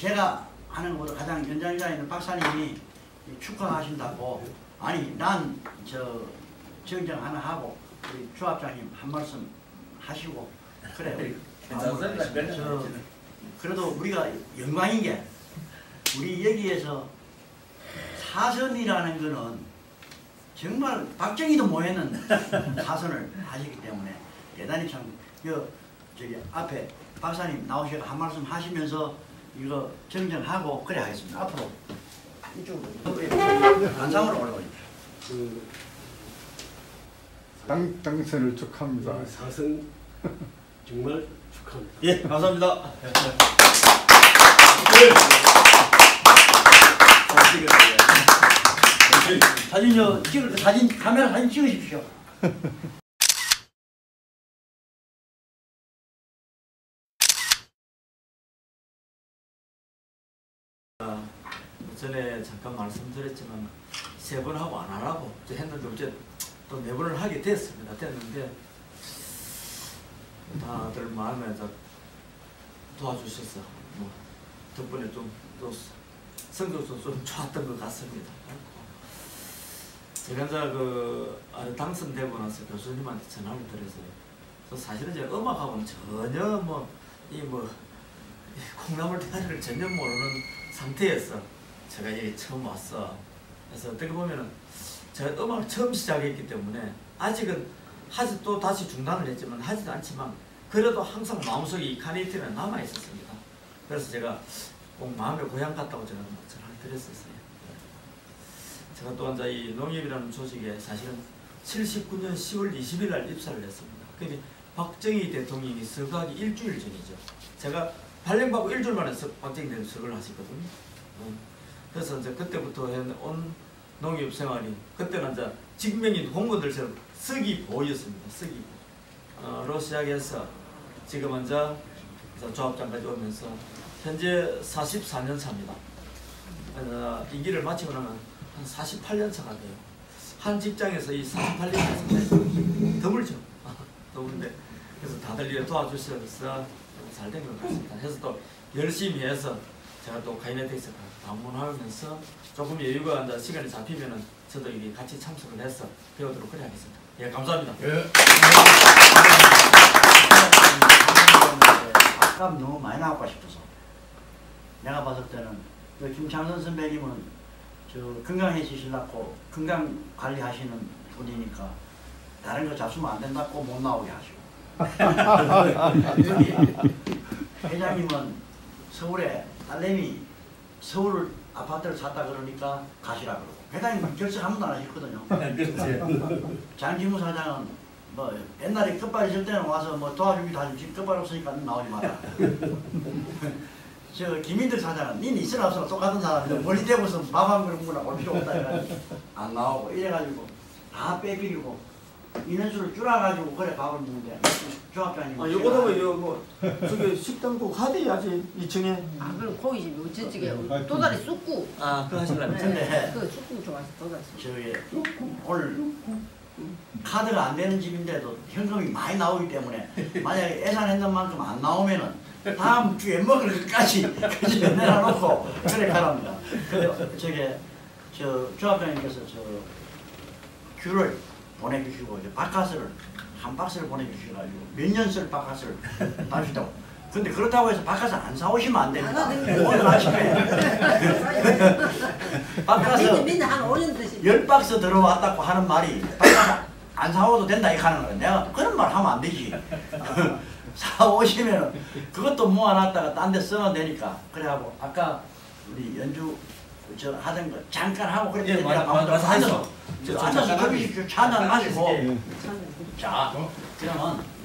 제가 하는 것보다 가장 연장자에 있는 박사님이 축하하신다고 아니 난 정정 하나 하고 우리 조합장님 한 말씀 하시고 그래요. 그래도 우리가 영광인 게 우리 여기에서 사선이라는 거는 정말 박정희도 못했는 사선을 하시기 때문에 대단히 참 저기 앞에 박사님 나오셔서 한 말씀 하시면서 이거 정정하고 그래 하겠습니다. 앞으로 이쪽으로 안상으로 올라오십시오. 당선을 축하합니다. 사선 정말 축하합니다. 예, 감사합니다. 사진요 찍을 사진 카메라 사진 찍으십시오. 전에 잠깐 말씀드렸지만 3번 하고 안 하라고 했는데 어제 또 4번을 하게 됐습니다. 됐는데 다들 마음에 도와주셔서 뭐 덕분에 좀 또 성적도 좀 좋았던 것 같습니다. 제가 이제 당선되고 나서 교수님한테 전화를 드려서 사실은 제가 음악하고는 전혀 콩나물 대가리를 전혀 모르는 상태에서 제가 여기 처음 왔어. 그래서 어떻게 보면은 제가 음악을 처음 시작했기 때문에 아직은 또 다시 중단을 했지만 하지도 않지만 그래도 항상 마음속에 이 카네이티는 남아 있었습니다. 그래서 제가 꼭 마음의 고향 같다고 제가 전화를 드렸었어요. 제가 또 이제 이 농협이라는 조직에 사실은 79년 10월 20일 날 입사를 했습니다. 근데 박정희 대통령이 서거하기 일주일 전이죠. 제가 발령받고 일주일 만에 박정희 대통령이 서거를 하셨거든요. 그래서 이제 그때부터 온 농협 생활이 그때는 이제 직명인 공무원들처럼 서기보였습니다. 서기보로 시작해서 지금 이제 조합장까지 오면서 현재 44년 차입니다. 임기를 마치고 나면 한 48년 차가 돼요. 한 직장에서 이 48년 더블죠. 더블인데 그래서 다들 이렇게 도와주셔서 잘 된 것 같습니다. 그래서 또 열심히 해서 제가 또 가이네텍스 방문하면서 조금 여유가 이제 시간이 잡히면은 저도 이게 같이 참석을 해서 배우도록 그래 하겠습니다. 예, 감사합니다. 예. 밥값 너무 많이 나올까 싶어서 내가 봤을 때는 김창선 선배님은 건강해지시려고 건강 관리하시는 분이니까 다른 거 잡수면 안 된다고 못 나오게 하시고 회장님은 서울에 딸내미 서울 아파트를 샀다 그러니까 가시라 그러고 회장님은 결석 한 번도 안 하셨거든요. 장진무 사장은 뭐 옛날에 끝발 있을 때는 와서 뭐 도와주기도 하지만 지금 끝발 없으니까 나오지 마라. 김인들 사장은 니는 있으나 없으나 똑같은 사람인데 멀리 대고서 밥 한 그릇 먹으나 올 필요 없다 해가지고 안 나오고 이래가지고 다 빼기리고 인원수를 줄여가지고 그래 밥을 먹는데 조합장님 요거도 저기 식당 꼭 하대야지 2층에. 그럼 고기집이 어쩌지게 도다리 쑥국. 그거 하시려면. 근데 그 쑥국 좋아해서 도다리 쑥국. 오늘 카드가 안 되는 집인데도 현금이 많이 나오기 때문에 만약에 예산했는 만큼 안 나오면은 다음 주에 먹을 것까지 그 집에 내놔놓고 그래 가랍니다. 그래 조합장님께서 귤을 보내주시고 이제 바카스를 한 박스를 보내주셔가지고 몇 년 쓸 바카스를 다주시다고. 근데 그렇다고 해서 바카스 안 사오시면 안 됩니다. 오늘 아침에 바카스 10박스 들어왔다고 하는 말이 바카스 안 사오도 된다 이렇게 하는 거예요. 내가 그런 말 하면 안 되지. 사오시면 그것도 모아놨다가 딴 데 써놔내니까 그래하고 아까 우리 연주 하던 거 잠깐 하고 그랬더니 앉아서 저기 차 한잔 마시고 자 그러면